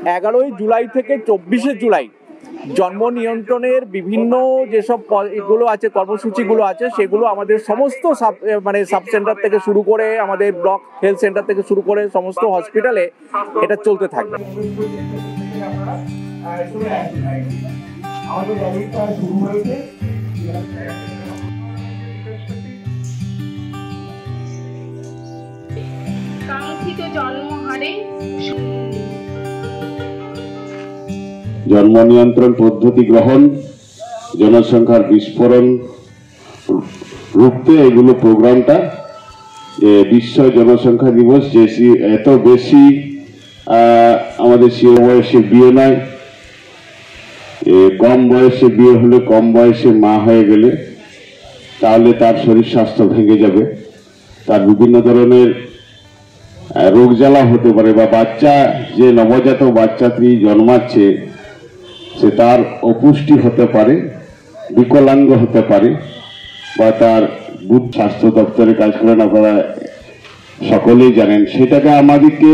11ই জুলাই থেকে 24শে জুলাই জন্ম নিয়ন্ত্রণের বিভিন্ন যেসব এগুলো আছে, কর্মসূচিগুলো আছে, সেগুলো আমাদের সমস্ত সাব সেন্টার থেকে শুরু করে আমাদের ব্লক হেলথ সেন্টার থেকে শুরু করে সমস্ত হসপিটালে এটা চলতে থাকবে। কাঙ্ক্ষিত জন্মহারে জন্ম নিয়ন্ত্রণ পদ্ধতি গ্রহণ, জনসংখ্যার বিস্ফোরণ রুখতে এগুলো প্রোগ্রামটা, যে বিশ্ব জনসংখ্যা দিবস, যে এত বেশি আমাদের বয়সে বিয়ে নয়, কম বয়সে বিয়ে হলে, কম বয়সে মা হয়ে গেলে তাহলে তার শরীর স্বাস্থ্য ভেঙে যাবে, তার বিভিন্ন ধরনের রোগ জ্বালা হতে পারে, বা বাচ্চা যে নবজাতক বাচ্চাটি জন্মাচ্ছে সে তার অপুষ্টি হতে পারে, বিকলাঙ্গ হতে পারে, বা তার স্বাস্থ্য দপ্তরে কাজ করেন, আপনারা সকলেই জানেন। সেটাকে আমাদেরকে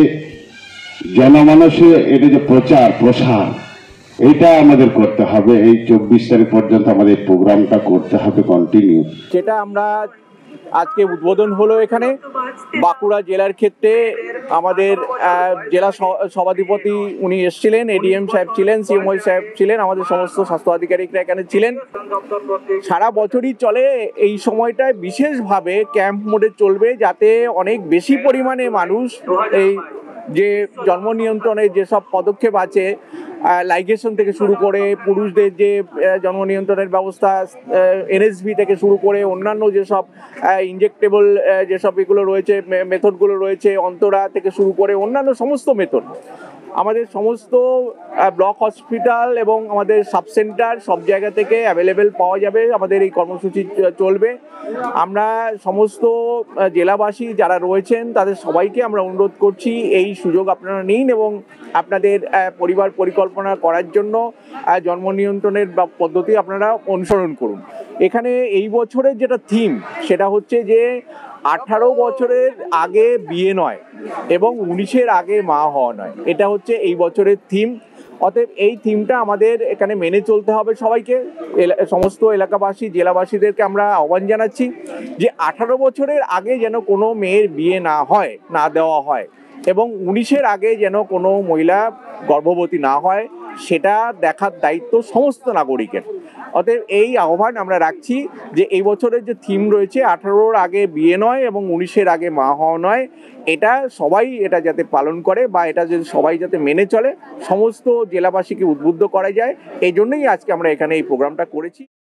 জনমানসে এটা যে প্রচার প্রসার, এটা আমাদের করতে হবে। এই 24 তারিখ পর্যন্ত আমাদের প্রোগ্রামটা করতে হবে কন্টিনিউ। যেটা আমরা আজকে উদ্বোধন হলো এখানে বাঁকুড়া জেলার ক্ষেত্রে আমাদের জেলা সভাধিপতি উনি এসেছিলেন, এডিএম সাহেব ছিলেন, সিএমও সাহেব ছিলেন, আমাদের সমস্ত স্বাস্থ্য আধিকারিকরা এখানে ছিলেন। সারা বছরই চলে, এই সময়টায় বিশেষভাবে ক্যাম্প মোডে চলবে, যাতে অনেক বেশি পরিমাণে মানুষ এই যে জন্ম নিয়ন্ত্রণের যেসব পদক্ষেপ আছে, লাইগেশন থেকে শুরু করে পুরুষদের যে জন্ম নিয়ন্ত্রণের ব্যবস্থা, এনএসভি থেকে শুরু করে অন্যান্য যেসব ইনজেক্টেবল যেসব এগুলো রয়েছে, মেথডগুলো রয়েছে, অন্তরা থেকে শুরু করে অন্যান্য সমস্ত মেথড আমাদের সমস্ত ব্লক হসপিটাল এবং আমাদের সাব সেন্টার সব জায়গা থেকে অ্যাভেলেবেল পাওয়া যাবে। আমাদের এই কর্মসূচি চলবে। আমরা সমস্ত জেলাবাসী যারা রয়েছেন তাদের সবাইকে আমরা অনুরোধ করছি, এই সুযোগ আপনারা নিন এবং আপনাদের পরিবার পরিকল্পনা করার জন্য জন্ম নিয়ন্ত্রণের পদ্ধতি আপনারা অনুসরণ করুন। এখানে এই বছরের যেটা থিম সেটা হচ্ছে যে 18 বছরের আগে বিয়ে নয় এবং 19-এর আগে মা হওয়া নয়, এটা হচ্ছে এই বছরের থিম। অতএব এই থিমটা আমাদের এখানে মেনে চলতে হবে সবাইকে। সমস্ত এলাকাবাসী জেলাবাসীদেরকে আমরা আহ্বান জানাচ্ছি যে 18 বছরের আগে যেন কোনো মেয়ের বিয়ে না হয়, না দেওয়া হয়, এবং 19-এর আগে যেন কোনো মহিলা গর্ভবতী না হয়, সেটা দেখার দায়িত্ব সমস্ত নাগরিকের। অতএব এই আহ্বান আমরা রাখছি যে এই বছরের যে থিম রয়েছে 18-র আগে বিয়ে নয় এবং 19-এর আগে মা হওয়া নয়, এটা সবাই এটা যাতে পালন করে বা এটা যদি সবাই যাতে মেনে চলে, সমস্ত জেলাবাসীকে উদ্বুদ্ধ করা যায়, এই জন্যই আজকে আমরা এখানে এই প্রোগ্রামটা করেছি।